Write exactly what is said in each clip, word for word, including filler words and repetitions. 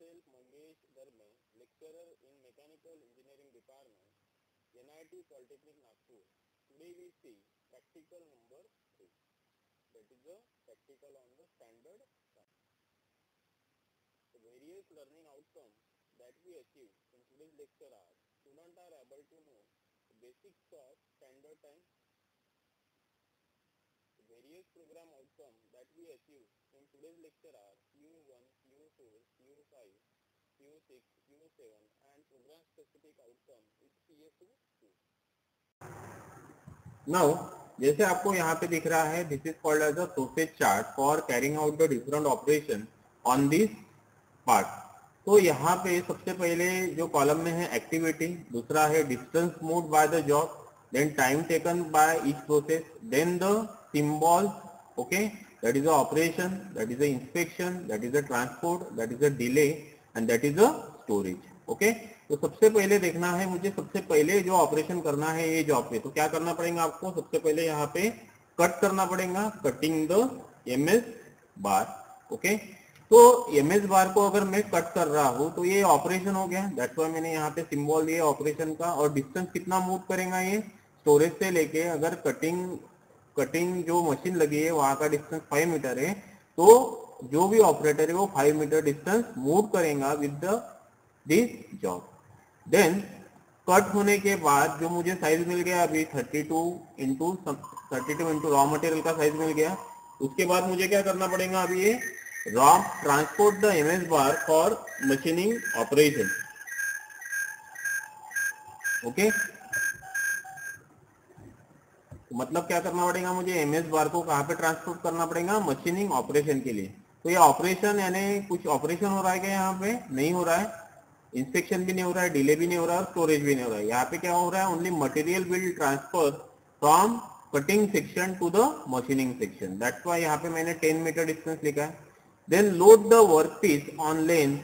myself Mangesh Dharme, lecturer in Mechanical Engineering Department, N I T Polytechnic Nagpur. Today we see practical number three, that is the practical on the standard side. The various learning outcomes that we achieve in today's lecture are: students are able to know the basics of standard time. The various program outcomes that we achieve in today's lecture are P U one, P U four, P U five, P U six, P U seven and program specific outcome is P S U two. Now, जैसे आपको यहाँ पे दिख रहा है, this is called as a sausage chart for carrying out the different operation on this part. तो यहाँ पे सबसे पहले जो कॉलम में है एक्टिविटी, दूसरा है distance moved by the job, then time taken by each process, then the symbols, okay, that is a operation, that is a inspection, that is a transport, that is a delay and that is a storage. Okay, तो सबसे पहले देखना है मुझे, सबसे पहले जो operation करना है ये जॉब पे, तो क्या करना पड़ेगा आपको? सबसे पहले यहाँ पे कट करना पड़ेगा, cutting the MS bar. Okay, तो एमएस बार को अगर मैं कट कर रहा हूँ तो ये ऑपरेशन हो गया, दैट्स व्हाई मैंने यहाँ पे सिंबल दिया ऑपरेशन का। और डिस्टेंस कितना मूव करेगा ये स्टोरेज से लेके, अगर कटिंग कटिंग जो मशीन लगी है वहां का डिस्टेंस फाइव मीटर है, तो जो भी ऑपरेटर है वो फाइव मीटर डिस्टेंस मूव करेगा with the this job. Then cut होने के बाद जो मुझे साइज मिल गया अभी thirty two into thirty two into raw material का साइज मिल गया, उसके बाद मुझे क्या करना पड़ेगा? अभी ये raw transport the MS bar for machining operation. Okay, मतलब क्या करना पड़ेगा मुझे? एमएस बार को कहाँ पे ट्रांसपोर्ट करना पड़ेगा? मशीनिंग ऑपरेशन के लिए। तो ये ऑपरेशन यानी कुछ ऑपरेशन हो रहा है क्या? यहाँ पे नहीं हो रहा है, इंस्पेक्शन भी नहीं हो रहा है, डिले भी नहीं हो रहा है, स्टोरेज भी नहीं हो रहा है। यहाँ पे क्या हो रहा है? Only material will transfer from cutting section to the machining section, that's why यहाँ पे मैंने टेन मीटर डिस्टेंस लिखा है। Then load the work piece on length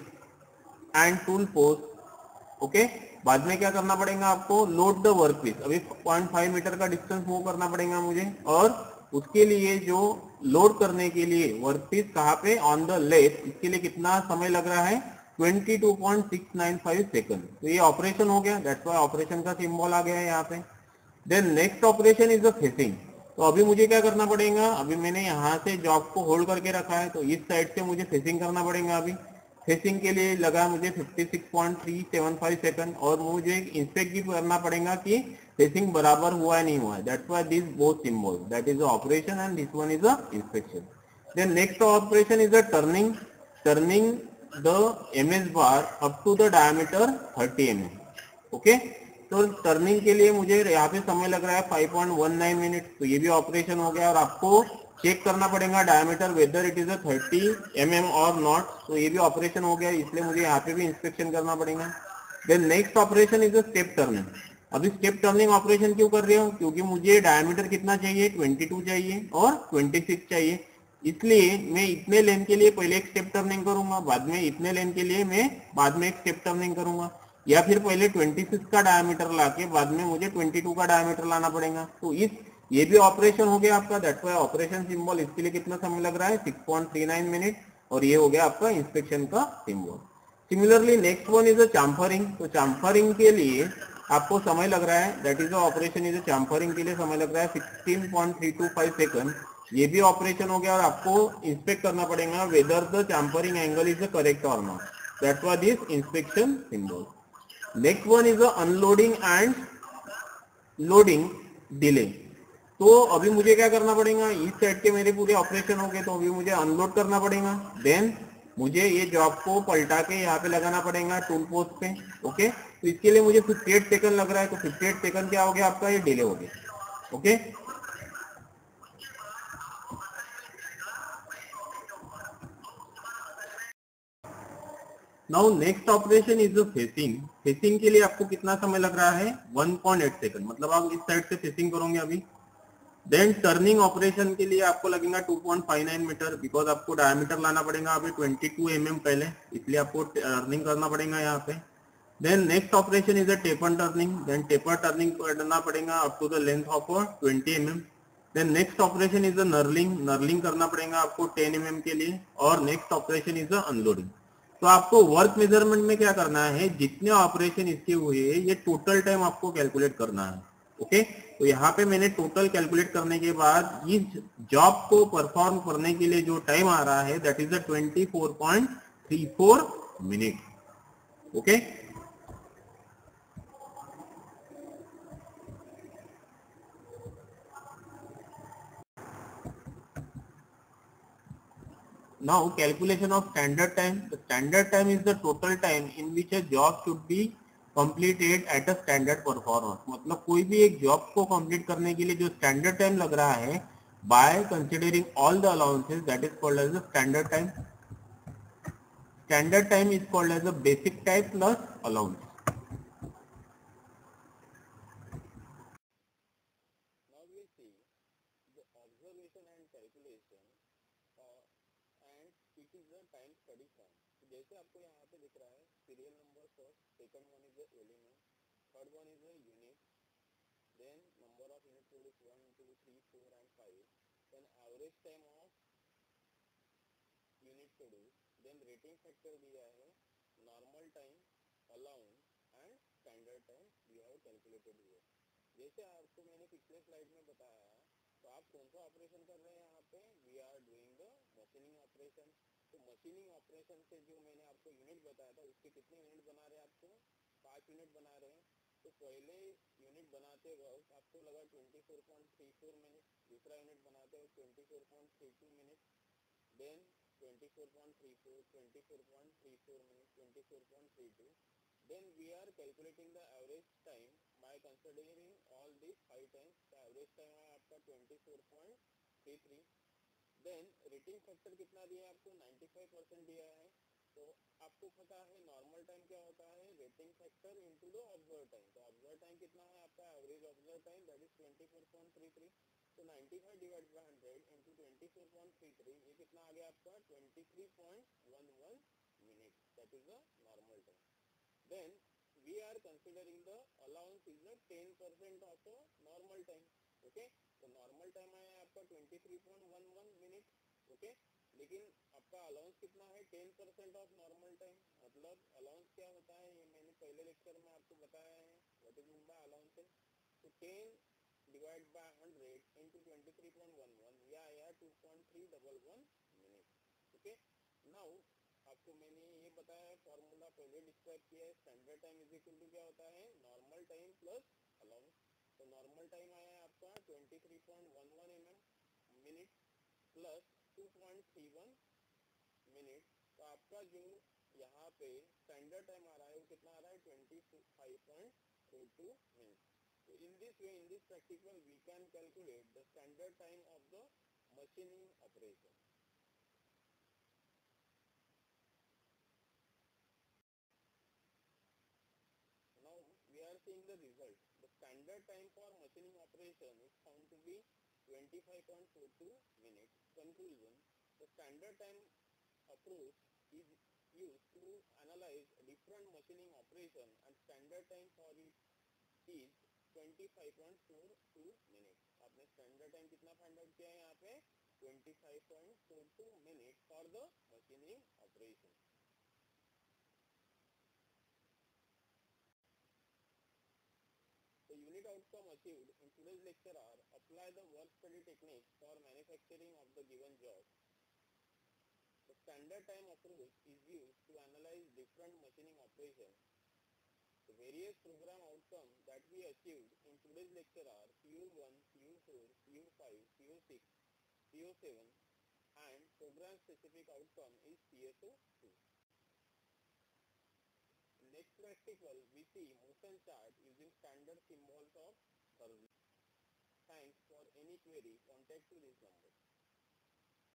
and tool post. Okay, बाद में क्या करना पड़ेगा आपको? Load the work piece. अभी पॉइंट फाइव मीटर का डिस्टेंस मूव करना पड़ेगा मुझे, और उसके लिए जो लोड करने के लिए वर्क पीस कहाँ पे? ऑन द लेथ, इसके लिए कितना समय लग रहा है? Twenty two point six nine five second. तो ये ऑपरेशन हो गया, दैट्स व्हाई ऑपरेशन का सिंबल आ गया है यहाँ पे। Then next operation is the facing. तो अभी मुझे क्या करना पड़ेगा? अभी मैंने यहाँ से जॉब को होल्ड करके रखा है, तो इस साइड से मुझे फेसिंग करना पड़ेगा। अभी फेसिंग के लिए लगा मुझे fifty six point three seven five second, और मुझे इंस्पेक्ट भी करना पड़ेगा कि फेसिंग बराबर हुआ है नहीं हुआ है, that's why this both symbol, that is the operation and this one is the inspection. Then next operation is the turning, turning the M S bar up to the diameter thirty M M. Okay, तो turning के लिए मुझे यहाँ पे समय लग रहा है five point one nine minute, तो ये भी ऑपरेशन हो गया। और आपको चेक करना पड़ेगा diameter whether it is a thirty M M और नॉट, तो ये भी ऑपरेशन हो गया, इसलिए मुझे यहाँ पे भी इंस्पेक्शन करना पड़ेगा। Then next operation is a step turning. अभी स्टेप टर्निंग ऑपरेशन क्यों कर रही हूँ? क्योंकि मुझे डायमीटर कितना चाहिए? ट्वेंटी टू चाहिए और ट्वेंटी सिक्स चाहिए, इसलिए मैं इतने लेन के लिए पहले एक स्टेप टर्निंग करूंगा, बाद में इतने लेन के लिए मैं बाद में एक स्टेप टर्निंग करूंगा, या फिर पहले ट्वेंटी सिक्स का डायमीटर लाके बाद में मुझे ट्वेंटी टू का डायमीटर लाना पड़ेगा। तो इस ये भी ऑपरेशन हो गया आपका, दैट्स व्हाई ऑपरेशन सिंबल, इसके लिए कितना समय लग रहा है? Six point three nine minute, और ये हो गया आपका इंस्पेक्शन का symbol. Similarly next one is a chamfering. तो चाम्फरिंग के लिए आपको समय लग रहा है, that is the operation is a chamfering के लिए समय लग रहा है sixteen point three two five second, ये भी ऑपरेशन हो गया। और आपको इंस्पेक्ट करना पड़ेगा whether the chamfering angle is the correct और not, that's why this inspection symbol. Next one is the unloading and loading delay. तो अभी मुझे क्या करना पड़ेगा? इस साइड के मेरे पूरे ऑपरेशन हो गए, तो अभी मुझे अनलोड करना पड़ेगा। देन मुझे ये जॉब को पलटा के यहाँ पे लगाना पड़ेगा टूल पोस्ट पे। ओके, तो इसके लिए मुझे फिफ्टी एट सेकंड लग रहा है, तो फिफ्टी एट सेकंड क्या हो गया आपका? ये डिले हो गया। Okay, now next operation is the facing. Facing के लिए आपको कितना समय लग रहा है? वन पॉइंट एट सेकंड, मतलब आप इस साइड से फेसिंग करोगे अभी। देन टर्निंग ऑपरेशन के लिए आपको लगेगा two point five nine meter, because आपको डायमीटर लाना पड़ेगा अभी ट्वेंटी टू एम एम पहले, इसलिए आपको टर्निंग करना पड़ेगा यहाँ पे। Then next operation is a taper turning. Then taper turning करना पड़ेगा up to the length of twenty M M. Then next operation is a knurling. Knurling करना पड़ेगा आपको टेन एम एम के लिए। और next operation is a unloading. तो आपको वर्क मेजरमेंट में क्या करना है, जितने ऑपरेशन इसके हुए ये टोटल टाइम आपको कैलकुलेट करना है। ओके, तो यहाँ पे मैंने टोटल कैलकुलेट करने के बाद इस जॉब को परफॉर्म करने के लिए जो टाइम आ रहा है that is the twenty four point three four minute. Okay, now calculation of standard time. The standard time is the total time in which a job should be completed at a standard performance. मतलब कोई भी एक job को complete करने के लिए जो standard time लग रहा है by considering all the allowances, that is called as the standard time. Standard time is called as the basic time plus allowance. Now we see the observation and calculation uh, and it is the time study form. तो जैसे आपको यहाँ पे दिख रहा है serial number first, second one is the element, third one is the unit, then number of unit produced one, two, three, four and five, then average time of unit produced, then rating factor दिया है, normal time, allowance and standard time we have calculated here. जैसे आपको मैंने पिछले slide में बताया, तो आप कौन सा ऑपरेशन कर रहे हैं यहाँ पे, we are doing the machining operation. तो मशीनिंग ऑपरेशन से जो मैंने आपको यूनिट बताया था उसके कितने यूनिट बना रहे हैं, आपको पांच यूनिट बना रहे हैं। तो पहले यूनिट बनाते वक्त आपको लगा twenty four point three four minute, दूसरा यूनिट बनाते वक्त twenty four point three two minute, then twenty four point three four, twenty four point three four minute, twenty four point three two. Then we are calculating the average time by considering all these five times. The average time है आपका twenty four point three three. Then rating factor कितना दिया है आपको, ninety five percent दिया है। तो आपको पता है नॉर्मल टाइम क्या होता है, rating factor into the observe time. तो ऑब्जर्व टाइम कितना है आपका, average observe time that is twenty four point three three. तो ninety five divide by hundred into twenty four point three three, ये कितना आ गया आपका twenty three point one one minute, that is the normal time. Then we are considering the allowance is the ten percent of the normal time. Okay, तो normal time आया आपका twenty three point one one minute. Okay, लेकिन आपका allowance कितना है, ten percent of normal time. मतलब allowance क्या होता है ये मैंने पहले लेक्चर में आपको बताया है, what is mean by allowances. तो ten divide by hundred into twenty three point one one, ये आया two point three one one minute. Okay, now आपको मैंने ये बताया है, फॉर्मूला पहले डिस्क्राइब किया है, standard time is equal to क्या होता है, नॉर्मल टाइम प्लस अलाउंस। तो नॉर्मल टाइम आया है आपका twenty three point one one M minute plus two point three one minute. तो आपका जो यहाँ पे स्टैंडर्ड टाइम आ रहा है वो कितना आ रहा है, twenty five point four two minute. तो in this way, in this practical we can calculate the standard time of the machining operation. Now we are seeing the result. The standard time for machining operation is found to be twenty-five point four two minutes. Conclusion: the standard time approach is used to analyze different machining operation and standard time for it is twenty-five point four two minutes. आपने standard time कितना find out किया है यहाँ पे, twenty-five point four two minutes for the machining operation. The unit outcome achieved in today's lecture are: apply the work study techniques for manufacturing of the given job. The standard time approach is used to analyze different machining operations. The various program outcomes that we achieved in today's lecture are P O one, P O four, P O five, P O six, P O seven and program specific outcome is P S O two. Next practical, we see motion chart using standard symbols of service. Thanks. For any query, contact to this number.